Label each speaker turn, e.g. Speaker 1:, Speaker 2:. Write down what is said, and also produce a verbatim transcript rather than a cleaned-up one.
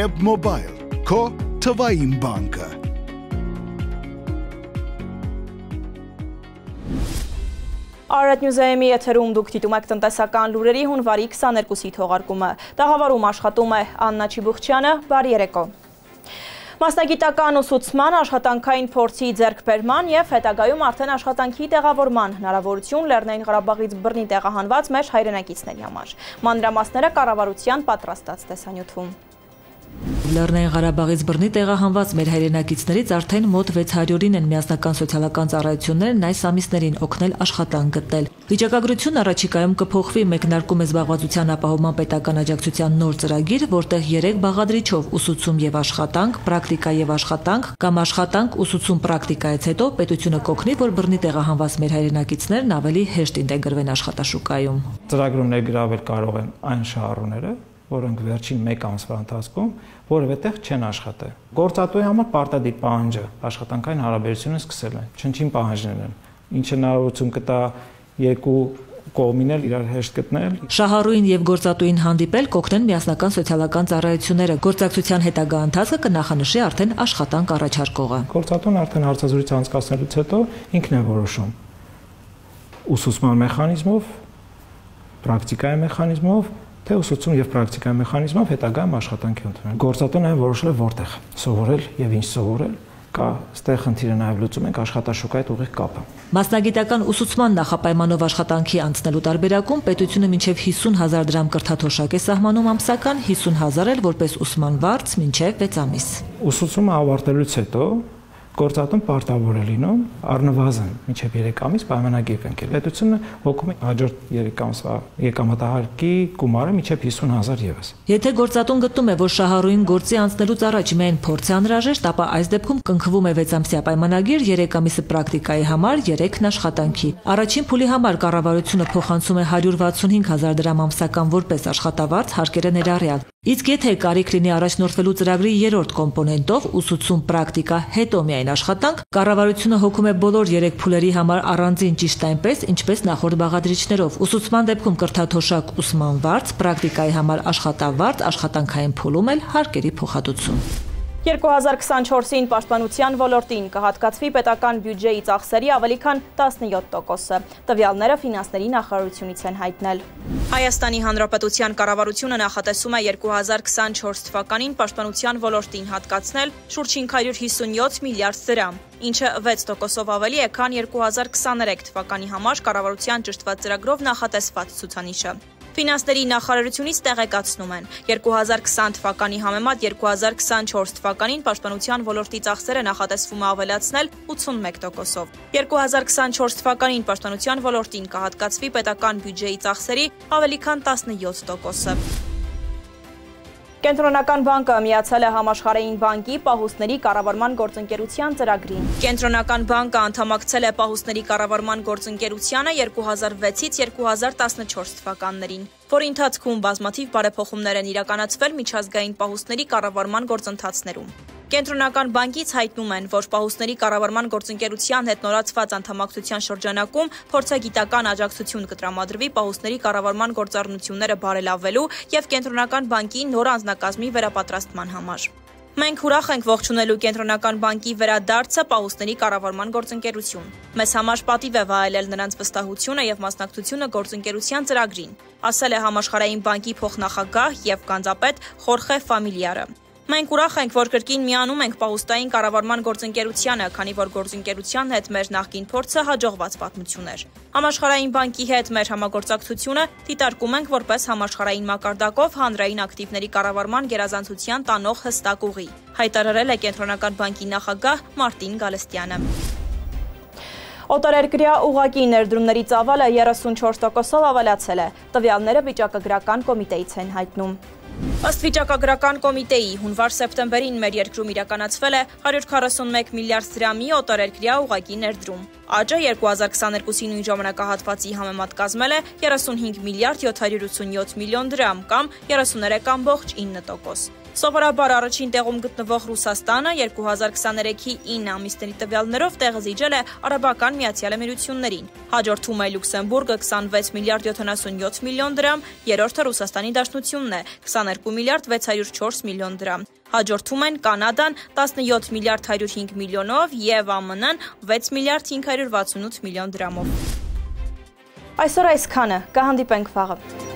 Speaker 1: Keb Mobile, քո թվային բանկը։
Speaker 2: Արարատ Նյուզայեմի եթերում դուք դիտում եք տնտեսական լուրերի հունվարի քսաներկուսի թողարկումը։ Տաղավարում աշխատում է Աննա Չիբուխչյանը, բարի երեկո։ Մասնագիտական ուսուցման, աշխատանքային փորձի ձեռքբերման եւ հետագայում արդեն աշխատանքի տեղավորման հնարավորություն Լեռնային Ղարաբաղից բռնի տեղահանված մեր հայրենակիցների համար։ Մանրամասները կառավարության պատրաստած տեսանյութում։
Speaker 3: Լեռնային Ղարաբաղից բռնի տեղահանված մեր հայրենակիցներից արդեն մոտ վեց հարյուրին են միասնական սոցիալական ծառայություններն այս ամիսներին օգնել աշխատանք գտնել։ Վիճակագրությունն առաջիկայում կփոխվի, մեկնարկում է զբաղվածության ապահովման պետական աջակցության նոր ծրագիր, որտեղ երեք բաղադրիչով ուսուցում եւ աշխատանք, պրակտիկա եւ աշխատանք կամ աշխատանք ուսուցում պրակտիկայից հետո պետությունը կօգնի, որ բռնի տեղահանված մեր հայրենակիցներն ավելի հեշտ ինտեգրվեն աշխատաշուկայում։
Speaker 4: Ծրագրում ներգրավել կարող են այն շահառուները, որոնք վերջին մեկ ամսվա ընթացքում որևէ տեղ չեն աշխատել։ Գործատուի համար պարտադիր պահանջը աշխատանքային հարաբերությունը սկսել են, չնչին պահանջներ են, ինչը հնարավորություն կտա երկու կողմին էլ իրար հեշտ գտնել։
Speaker 3: Շահառուին եւ գործատուին հանդիպել կօգնեն միասնական սոցիալական ծառայությունները։ Գործակցության հետագա ընթացքը կնախանշի արդեն աշխատանք առաջարկողը։
Speaker 4: Գործատուն արդեն հարցազրույց անցկացնելուց հետո ինքն է որոշում ուսուցման մեխանիզմով, պրակտիկայի մեխանիզմով, թե ուսուցում եւ պրակտիկայի մեխանիզմով հետագայում աշխատանքի ընդունել։ Գործատուն այն որոշել է որտեղ սովորել եւ ինչ սովորել, կա ստեղ խնդիրը նաեւ լուծում ենք աշխատաշուկայի հետ ուղիղ կապը։
Speaker 3: Մասնագիտական ուսուցման նախապայմանով աշխատանքի անցնելու տարբերակում պետությունը մինչև հիսուն հազար դրամ կրթաթոշակ է սահմանում ամսական, հիսուն հազար էլ որպես ուսման վարձ մինչև վեց ամիս։
Speaker 4: Ուսուցումը ավարտելուց հետո գործատուն պարտավոր է լինում առնվազն մինչև երեք ամիս պայմանագիր կնքել։ Պետությունը հոգում է հաջորդ երեք ամսվա եկամտահարկի գումարը մինչև հիսուն հազար ևս։
Speaker 3: Եթե գործատուն գտնում է, որ շահառուին գործի անցնելուց առաջ միայն փորձ է անհրաժեշտ, ապա այս դեպքում կնքվում է վեց ամսյա պայմանագիր, երեք ամիսը պրակտիկայի համար, երեքն աշխատանքի։ Առաջին փուլի համար կառավարությունը փոխանցում է հարյուր վաթսունհինգ հազար դրամ ամսական որպես աշխատավարձ հարկերը ներառյալ։ Իսկ եթե կարիք լինի առաջնորդվելու ծրագրի երրորդ կոմպոնենտով ուսուցում պրակտիկա, հետո միայն աշխատանք, կառավարությունը հոգում է բոլոր երեք փուլերի համար առանձին ճիշտ այնպես, ինչպես նախորդ բաղադրիչներով։ Ուսուցման դեպքում կրթաթոշակ ուսման վարձ, պրակտիկայի համար աշխատավարձ, աշխատանքային փուլում էլ հարկերի փոխհատուցում։
Speaker 2: երկու հազար քսանչորսին պաշտպանության ոլորտին կհատկացվի պետական բյուջեի ծախսերի ավելի քան տասնյոթ տոկոսը։ Տվյալները ֆինանսների նախարարությունից են հայտնել։ Հայաստանի Հանրապետության կառավարությունը նախատեսում է երկու հազար քսանչորս թվականին պաշտպանության ոլորտին հատկացնել շուրջ հինգ հարյուր հիսունյոթ միլիարդ դրամ, ինչը վեց տոկոսով ավելի է, քան երկու հազար քսաներեք թվականի համար կառավարության ճշտված ծրագրով նախատեսված ցուցանիշը։ Ֆինանսների նախարարությունից տեղեկացնում են, երկու հազար քսան թվականի համեմատ երկու հազար քսանչորս թվականին պաշտպանության ոլորտի ծախսերը նախատեսվում է ավելացնել ութսունմեկ տոկոսով։ երկու հազար քսանչորս թվականին պաշտպանության ոլորտին կհատկացվի պետական բյուջեի ծախսերի ավելի քան տասնյոթ տոկոսը։ Կենտրոնական բանկը միացել է Համաշխարհային բանկի պահուստների կառավարման գործընկերության ծրագրին։ Կենտրոնական բանկը անդամակցել է պահուստների կառավարման գործընկերությանը երկու հազար վեցից երկու հազար տասնչորս թվականներին, որի ընթացքում բազմաթիվ բարեփոխումներ են իրականացվել միջազգային պահուստների կառավարման գործընթացներում։ Կենտրոնական բանկից հայտնում են, որ պահուստների կառավարման գործընկերության հետ նորացված անդամակցության շրջանակում փորձագիտական աջակցություն կտրամադրվի պահուստների կառավարման գործառնությունները բարելավելու եւ կենտրոնական բանկի նոր անձնակազմի վերապատրաստման համար։ Մենք ուրախ ենք ողջունելու Կենտրոնական բանկի վերադարձը պահուստների կառավարման գործընկերություն։ Մեզ համար պատիվ է վայելել նրանց վստահությունը եւ մասնակցությունը գործընկերության ծրագրին, ասել է Համաշխարհային բանկի փոխնախագահ եւ գանձապետ Խորխե Ֆամիլիարը։ Մենք ուրախ ենք, որ կրկին միանում ենք պահուստային կառավարման գործընկերությանը, քանի որ գործընկերության հետ մեր նախկին փորձը հաջողված պատմություն էր։ Համաշխարհային բանկի հետ մեր համագործակցությունը դիտարկում ենք որպես համաշխարհային մակարդակով հանրային ակտիվների կառավարման գերազանցության տանող հստակ ուղի, հայտարարել է Կենտրոնական բանկի նախագահ Մարտին Գալստյանը։ Օտարերկրյա ուղղակի ներդրումների ծավալը երեսունչորս տոկոսով ավելացել է, տվյալները վիճակագրական կոմիտեից են հայտնում։ Ըստ վիճակագրական կոմիտեի հունվար-սեպտեմբերին մեր երկրում իրականացվել է հարյուր քառասունմեկ միլիարդ դրամի օտարերկրյա ուղղակի ներդրում։ Աճը երկու հազար քսաներկուսի նույն ժամանակահատվածի համեմատ կազմել է երեսունհինգ միլիարդ յոթ հարյուր ութսունյոթ միլիոն դրամ կամ երեսուներեք ամբողջ ինը տոկոս։ Սովորաբար առաջին տեղում գտնվող Ռուսաստանը երկու հազար քսաներեքի ինը ամիսների տվյալներով տեղը զիջել է Արաբական Միացյալ Էմիրություններին։ Հաջորդում է Լյուքսեմբուրգը քսանվեց միլիարդ յոթանասունյոթ միլիոն դրամ, երրորդը Ռուսաստանի Դաշնությունն է քսաներկու միլիարդ վեց հարյուր չորս միլիոն դրամ։ Հաջորդում են Կանադան տասնյոթ միլիարդ հարյուր հինգ միլիոնով եւ ԱՄՆ-ն վեց միլիարդ հինգ հարյուր վաթսունութ միլիոն դրամով։ Այսօր այսքանը, կհանդիպենք վաղը։